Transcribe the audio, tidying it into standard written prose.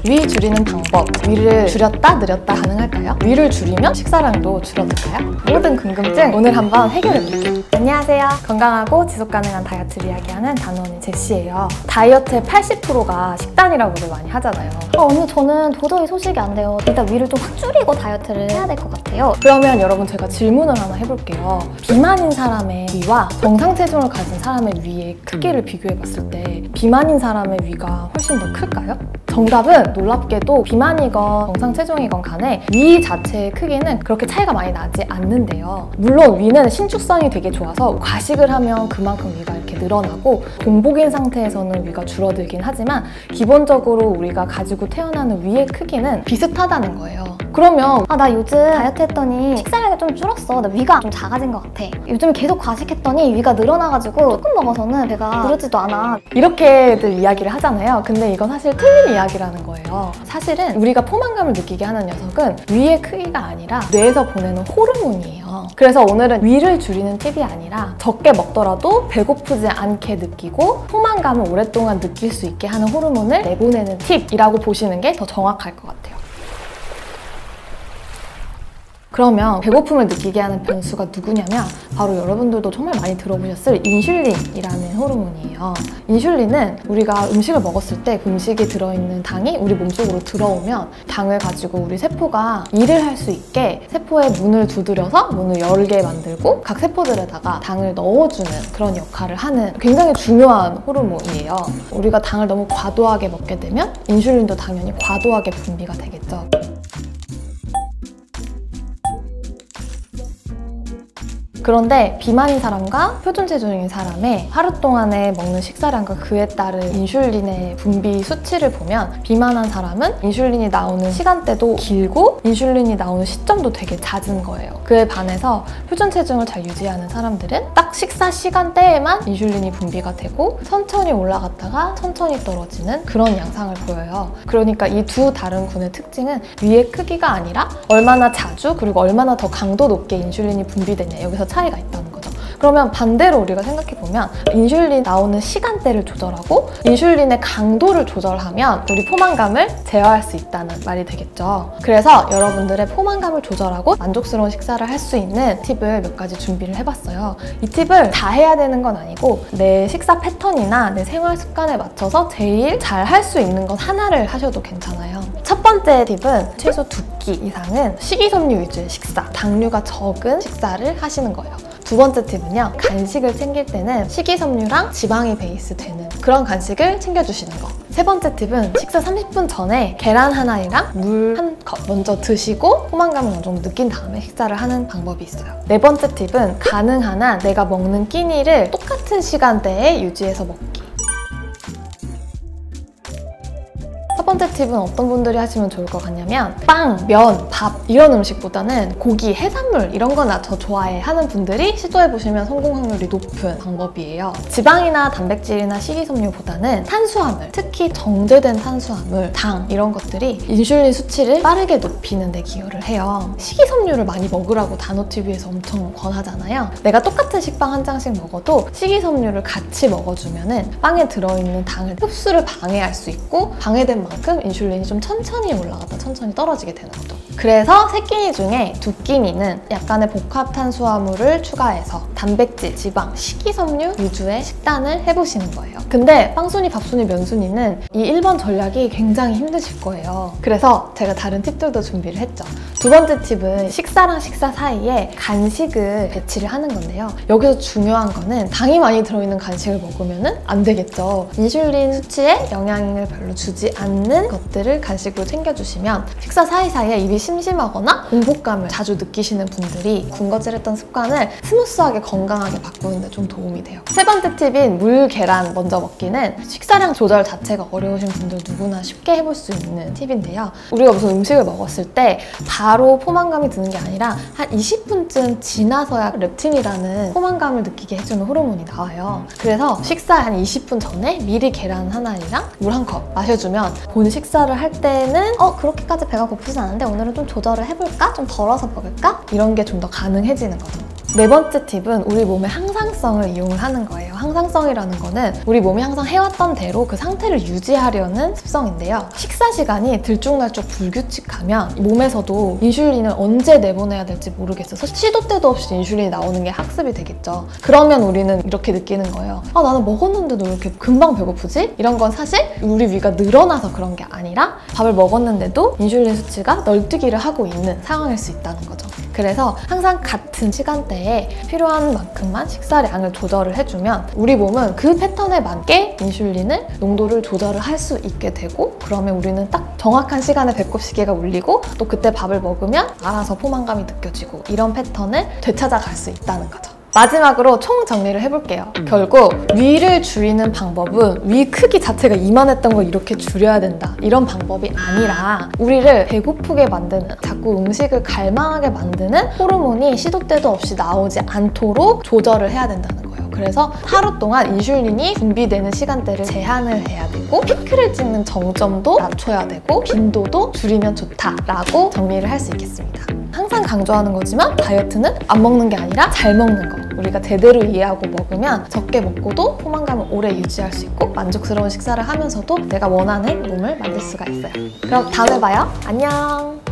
위 줄이는 방법, 위를 줄였다 늘렸다 가능할까요? 위를 줄이면 식사량도 줄어들까요? 모든 궁금증 오늘 한번 해결해볼게요. 안녕하세요. 건강하고 지속가능한 다이어트를 이야기하는 단원인 제시예요. 다이어트의 80%가 식단이라고들 많이 하잖아요. 언니 저는 도저히 소식이 안 돼요. 일단 위를 좀 확 줄이고 다이어트를 해야 될 것 같아요. 그러면 여러분 제가 질문을 하나 해볼게요. 비만인 사람의 위와 정상 체중을 가진 사람의 위의 크기를 비교해봤을 때 비만인 사람의 위가 훨씬 더 클까요? 정답은 놀랍게도 비만이건 정상 체중이건 간에 위 자체의 크기는 그렇게 차이가 많이 나지 않는데요. 물론 위는 신축성이 되게 좋아서 과식을 하면 그만큼 위가 이렇게 늘어나고 공복인 상태에서는 위가 줄어들긴 하지만 기본적으로 우리가 가지고 태어나는 위의 크기는 비슷하다는 거예요. 그러면 나 요즘 다이어트 했더니 식사량이 좀 줄었어. 나 위가 좀 작아진 것 같아. 요즘 계속 과식했더니 위가 늘어나가지고 조금 먹어서는 배가 부르지도 않아. 이렇게들 이야기를 하잖아요. 근데 이건 사실 틀린 이야기라는 거예요. 사실은 우리가 포만감을 느끼게 하는 녀석은 위의 크기가 아니라 뇌에서 보내는 호르몬이에요. 그래서 오늘은 위를 줄이는 팁이 아니라 적게 먹더라도 배고프지 않게 느끼고 포만감을 오랫동안 느낄 수 있게 하는 호르몬을 내보내는 팁이라고 보시는 게 더 정확할 것 같아요. 그러면 배고픔을 느끼게 하는 변수가 누구냐면 바로 여러분들도 정말 많이 들어보셨을 인슐린이라는 호르몬이에요. 인슐린은 우리가 음식을 먹었을 때 그 음식에 들어있는 당이 우리 몸속으로 들어오면 당을 가지고 우리 세포가 일을 할 수 있게 세포의 문을 두드려서 문을 열게 만들고 각 세포들에다가 당을 넣어주는 그런 역할을 하는 굉장히 중요한 호르몬이에요. 우리가 당을 너무 과도하게 먹게 되면 인슐린도 당연히 과도하게 분비가 되겠죠. 그런데 비만인 사람과 표준 체중인 사람의 하루 동안에 먹는 식사량과 그에 따른 인슐린의 분비 수치를 보면 비만한 사람은 인슐린이 나오는 시간대도 길고 인슐린이 나오는 시점도 되게 잦은 거예요. 그에 반해서 표준 체중을 잘 유지하는 사람들은 딱 식사 시간대에만 인슐린이 분비가 되고 천천히 올라갔다가 천천히 떨어지는 그런 양상을 보여요. 그러니까 이 두 다른 군의 특징은 위의 크기가 아니라 얼마나 자주 그리고 얼마나 더 강도 높게 인슐린이 분비되냐, 여기서 차이가 있다는 거죠. 그러면 반대로 우리가 생각해보면 인슐린 나오는 시간대를 조절하고 인슐린의 강도를 조절하면 우리 포만감을 제어할 수 있다는 말이 되겠죠. 그래서 여러분들의 포만감을 조절하고 만족스러운 식사를 할 수 있는 팁을 몇 가지 준비를 해봤어요. 이 팁을 다 해야 되는 건 아니고 내 식사 패턴이나 내 생활 습관에 맞춰서 제일 잘 할 수 있는 건 하나를 하셔도 괜찮아요. 첫 번째 팁은 최소 2끼 이상은 식이섬유 위주의 식사, 당류가 적은 식사를 하시는 거예요. 두 번째 팁은요, 간식을 챙길 때는 식이섬유랑 지방이 베이스 되는 그런 간식을 챙겨주시는 거. 세 번째 팁은 식사 30분 전에 계란 하나랑 물 한 컵 먼저 드시고 포만감을 어느 정도 느낀 다음에 식사를 하는 방법이 있어요. 네 번째 팁은 가능한 한 내가 먹는 끼니를 똑같은 시간대에 유지해서 먹기. 첫 번째 팁은 어떤 분들이 하시면 좋을 것 같냐면 빵, 면, 밥 이런 음식보다는 고기, 해산물 이런 거나 저 좋아해 하는 분들이 시도해보시면 성공 확률이 높은 방법이에요. 지방이나 단백질이나 식이섬유보다는 탄수화물, 특히 정제된 탄수화물, 당 이런 것들이 인슐린 수치를 빠르게 높이는 데 기여를 해요. 식이섬유를 많이 먹으라고 단호TV에서 엄청 권하잖아요. 내가 똑같은 식빵 한 장씩 먹어도 식이섬유를 같이 먹어주면은 빵에 들어있는 당을 흡수를 방해할 수 있고 방해된 만큼 인슐린이 좀 천천히 올라갔다 천천히 떨어지게 되는 거죠. 그래서 세 끼니 중에 두 끼니는 약간의 복합 탄수화물을 추가해서 단백질, 지방, 식이섬유 위주의 식단을 해보시는 거예요. 근데 빵순이, 밥순이, 면순이는 이 1번 전략이 굉장히 힘드실 거예요. 그래서 제가 다른 팁들도 준비를 했죠. 두 번째 팁은 식사랑 식사 사이에 간식을 배치를 하는 건데요. 여기서 중요한 거는 당이 많이 들어있는 간식을 먹으면 안 되겠죠. 인슐린 수치에 영향을 별로 주지 않는 것들을 간식으로 챙겨주시면 식사 사이사이에 입이 심심하거나 공복감을 자주 느끼시는 분들이 군것질했던 습관을 스무스하게 건강하게 바꾸는 데 좀 도움이 돼요. 세 번째 팁인 물, 계란 먼저 먹기는 식사량 조절 자체가 어려우신 분들 누구나 쉽게 해볼 수 있는 팁인데요. 우리가 무슨 음식을 먹었을 때 바로 포만감이 드는 게 아니라 한 20분쯤 지나서야 렙틴이라는 포만감을 느끼게 해주는 호르몬이 나와요. 그래서 식사 한 20분 전에 미리 계란 하나랑 물 한 컵 마셔주면 본 식사를 할 때는 그렇게까지 배가 고프진 않은데 오늘은 좀 조절을 해볼까? 좀 덜어서 먹을까? 이런 게 좀 더 가능해지는 거죠. 네 번째 팁은 우리 몸의 항상성을 이용을 하는 거예요. 항상성이라는 거는 우리 몸이 항상 해왔던 대로 그 상태를 유지하려는 습성인데요. 식사 시간이 들쭉날쭉 불규칙하면 몸에서도 인슐린을 언제 내보내야 될지 모르겠어서 시도 때도 없이 인슐린이 나오는 게 학습이 되겠죠. 그러면 우리는 이렇게 느끼는 거예요. 아, 나는 먹었는데도 왜 이렇게 금방 배고프지? 이런 건 사실 우리 위가 늘어나서 그런 게 아니라 밥을 먹었는데도 인슐린 수치가 널뛰기를 하고 있는 상황일 수 있다는 거죠. 그래서 항상 같은 시간대에 필요한 만큼만 식사량을 조절을 해주면 우리 몸은 그 패턴에 맞게 인슐린을 농도를 조절을 할 수 있게 되고, 그러면 우리는 딱 정확한 시간에 배꼽 시계가 울리고 또 그때 밥을 먹으면 알아서 포만감이 느껴지고, 이런 패턴을 되찾아갈 수 있다는 거죠. 마지막으로 총 정리를 해볼게요. 결국 위를 줄이는 방법은 위 크기 자체가 이만했던 걸 이렇게 줄여야 된다, 이런 방법이 아니라 우리를 배고프게 만드는, 자꾸 음식을 갈망하게 만드는 호르몬이 시도 때도 없이 나오지 않도록 조절을 해야 된다는 거예요. 그래서 하루 동안 인슐린이 분비되는 시간대를 제한을 해야 되고, 피크를 찍는 정점도 낮춰야 되고, 빈도도 줄이면 좋다라고 정리를 할 수 있겠습니다. 항상 강조하는 거지만 다이어트는 안 먹는 게 아니라 잘 먹는 거, 우리가 제대로 이해하고 먹으면 적게 먹고도 포만감을 오래 유지할 수 있고 만족스러운 식사를 하면서도 내가 원하는 몸을 만들 수가 있어요. 그럼 다음에 봐요. 안녕.